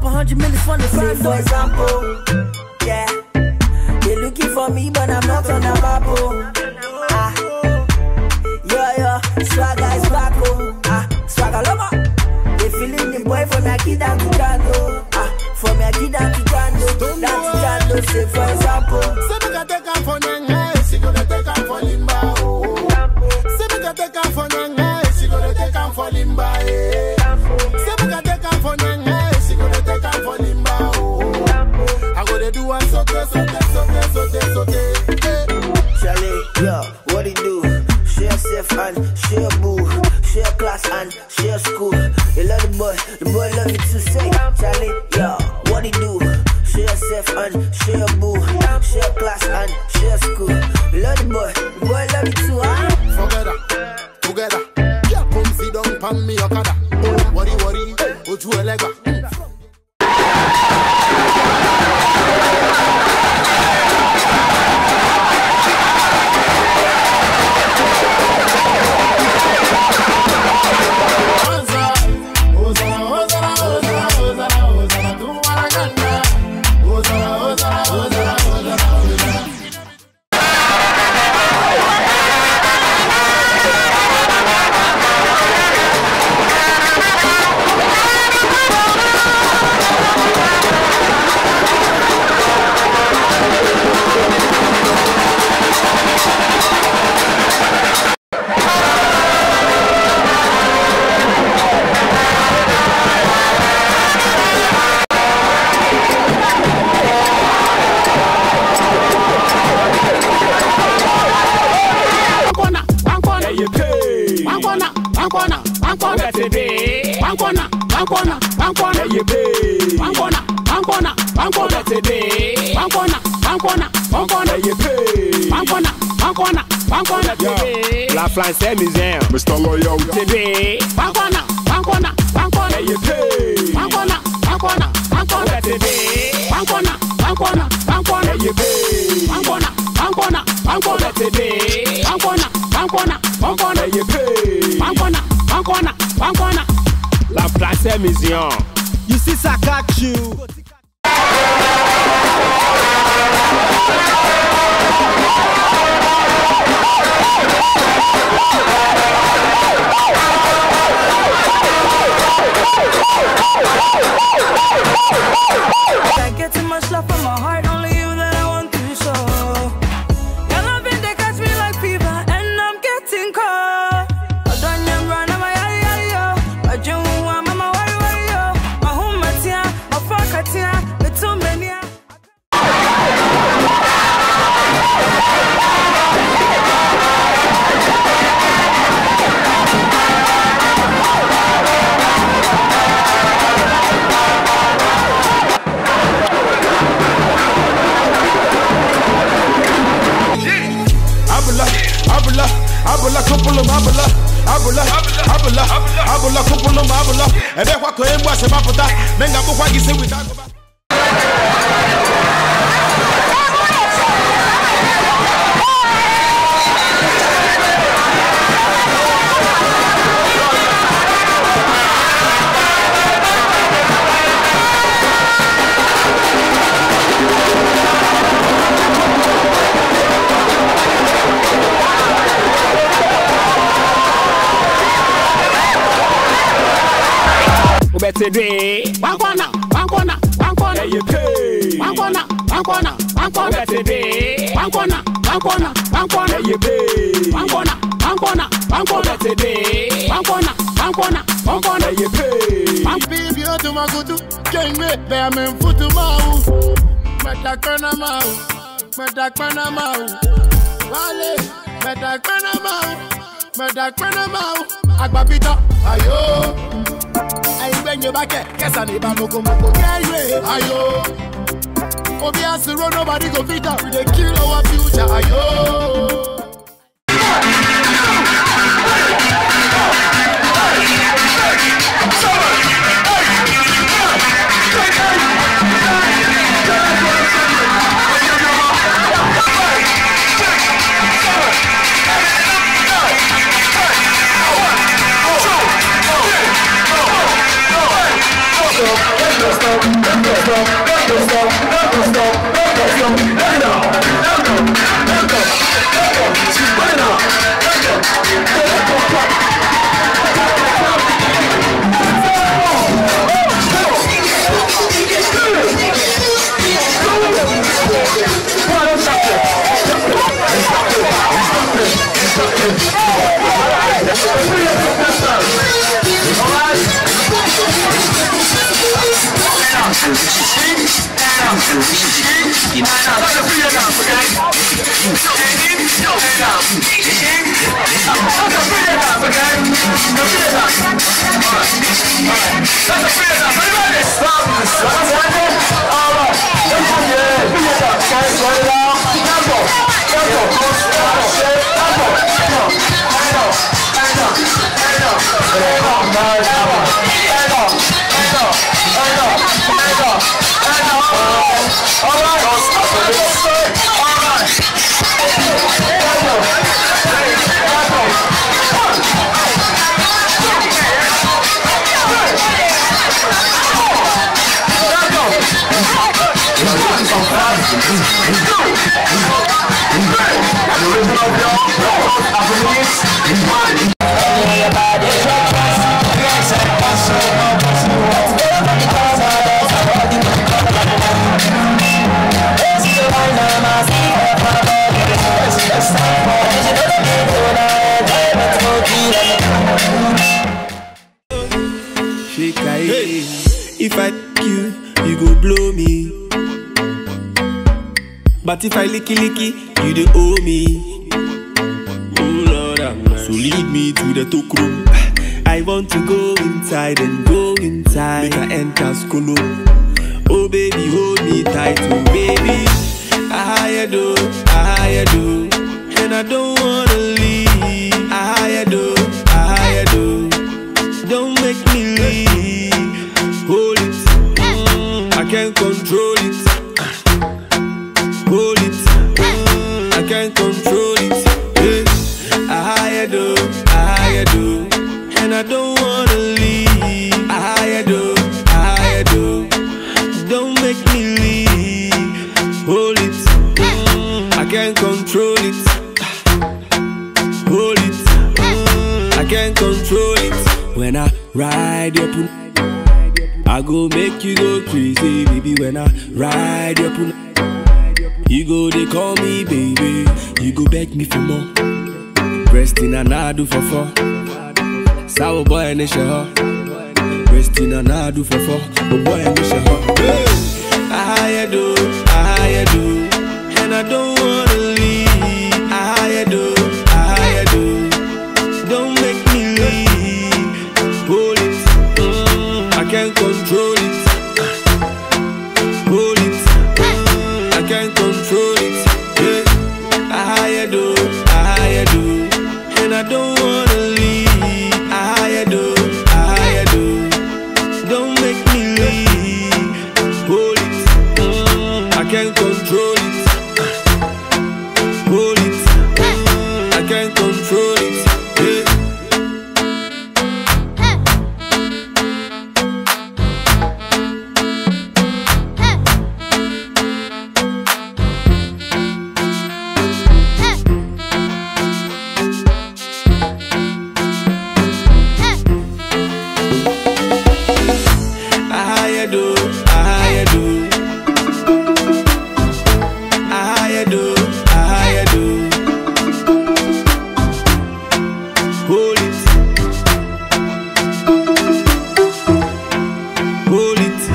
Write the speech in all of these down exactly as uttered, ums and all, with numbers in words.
a hundred minutes from the front door. For example, yeah, they looking for me, but I'm not on a map. Ah, yo yo, swagger is back. Oh, ah, swagger lover. They feeling the boy from Yaki down to Jando. Ah, from Yaki down to Jando, down to Jando. Say for example, say me can take her for Nanga, she gonna take her for Limba. Say me can take her for Nanga, she gonna take her for Limba. Say me can take her for Nanga, she gonna take her for Limba. I gotta do one sote, sote, sote, sote, sote. Charlie, yo, what it do? Share safe and share boo, share class and share school. You love the boy, the boy love you too. Say, Charlie, yo, what it do? Share safe and share boo, share class and share school. You love the boy, the boy love you too, huh? Together, together, yeah, come sit down, pan me okada. Worry, worry, go to a lega. La France Museum, Mister Loyal T V. One corner, one corner, one corner. You pay. One corner, one corner, one corner. T V. One corner, one corner, one corner. You pay. One corner, one corner, one corner. T V. One corner, one corner, one corner. You pay. One corner, one corner, one corner. La France Museum. You see, I got you. Can't get too much love from my heart, only you that I want to show. Your loving they catch me like fever, and I'm getting cold. I don't know run on my eye, yo. I don't want my worry, worry, yo. My home, my tia, my fuck, tia, the too many. Abula kupulum abula abula abula abula kupulum abula ebe kwa ko embu ase maputa menga bukwa gise without Today, one corner, one corner, one corner. You pay. One corner, one corner, one corner. Today, one corner, one corner, one corner. You pay. One corner, one corner, one corner. Today, one corner, one corner, one corner. You pay. One baby, you to my good, can't wait, bear me foot to mouth. Meta kana mau, meta kana mau. Wale, meta kana mau, meta kana mau. Agbapita, ayo. I bring you back, yes, I need to go moko. Ayo, Obias road, nobody go fit up. We dey kill our future. Ayo. Stop. If I you, you go blow me. But if I licky licky, you do owe me. Oh Lord, I'm so lead me to the talk room. I want to go inside and go inside. Make I enter school. Oh baby, hold me tight, oh baby. I do, I do, and I don't wanna leave. I do, I do, don't make me leave. Hold it, mm, I can't control it. Hold it, mm, I can't control it. Yeah. I do, I do, and I don't wanna leave. I do, I do, don't make me leave. Hold it, mm, I can't control it. Hold it, mm, I can't control it. When I ride your pool, I go make you go crazy, baby. When I ride your pool, you go, they call me baby. You go beg me for more. Resting and I do for four. Sour boy and it's your Resting and I do for four. Oh boy and it's your I do, I do, and I don't wanna leave. I do, I do, don't make me leave. Hold it, mm, I can't control it. Hold it, mm, I can't control it. Yeah. I do, I do, and I don't wanna leave. I do, I do, don't make me leave. Hold it, mm, I can't control it. Hold it, mm, I can't control it. Yeah. I do, I do, I do, I do. Hold it, hold it.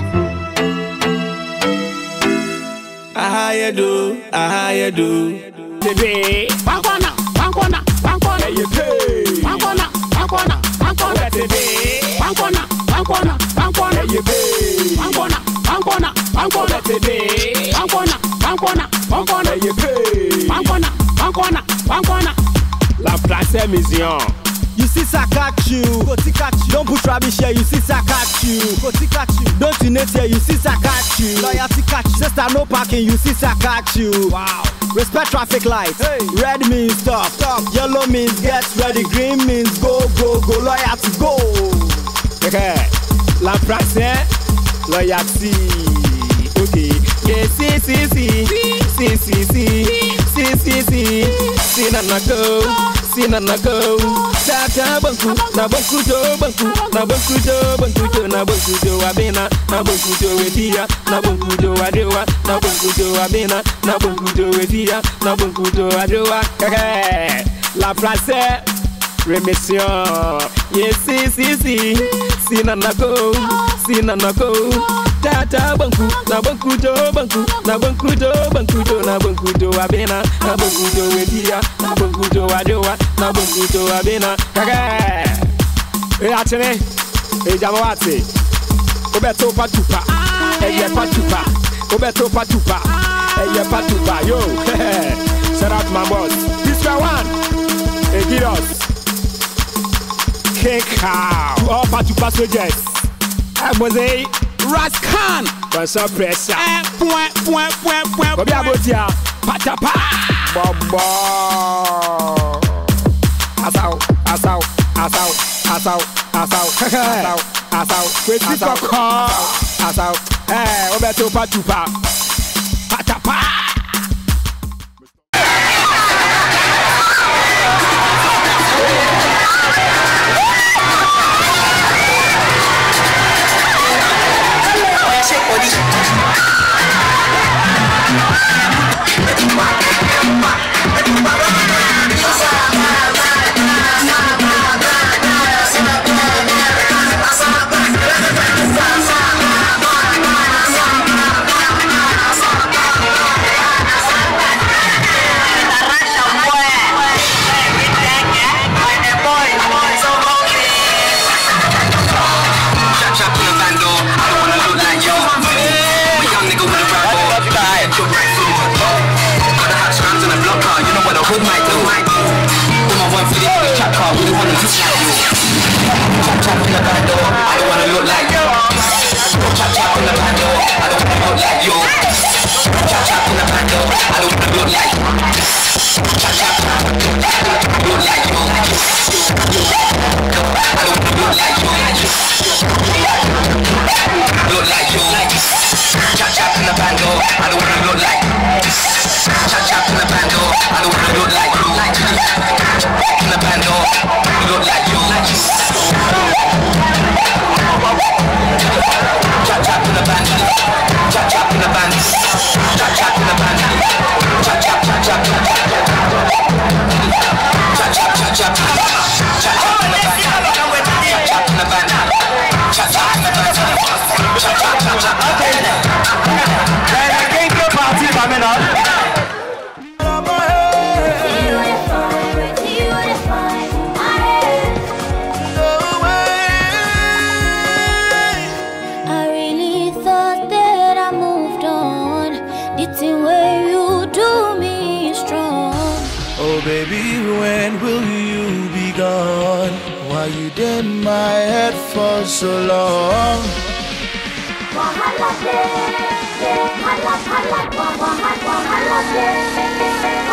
I do, I do. Today, one corner, one corner, one corner, you pay. One corner, one corner, one corner. Today, one corner, one corner, one corner, you pay. One corner, one corner, one corner. Today, one corner, one corner, one corner, you pay. One corner, one corner, one corner. La place mission. You see Sakachu, go Tikachu. Don't put rubbish here, you see Sakachu, go Tikachu. Don't you net here, you see Sakachu. Loyalty catch, sister no parking, you see Sakachu. Wow. Respect traffic lights. Hey. Red means stop, stop. Yellow means get ready. Green means go, go, go. Loyalty go. Okay. La place, loyalty. Yeah, see, see, see, see, see, see, see, see, see, see, na na go, see na na go. Tata banku, na banku do banku, na banku do banku do, na banku do abena, na banku do wedia, na banku do adewa, na banku do abena, na banku do wedia, na banku do adewa. La France, remission. Yes, see, see, see, see na na go, see na na go. Tata banku, na banku do banku, na banku do banku do, na banku do abena, na banku do wedia, na banku do adewa, na banku do abena. Eh, atene, eh jamawate, obeto patupa, eh ye patupa, obeto patupa, eh ye patupa, yo. Shout out to my boss. This guy one, eh give us, kick out to all patupa soldiers. I was a Rascan, what's up, pressure? Point, point, point, point. What about ya? Patapa, bombo. Asau, asau, asau, asau, asau, asau, asau. Asau, asau. Eh, obeto patupa, patapa. So long. Wahala day, wahala, wahala, wahala, wahala day.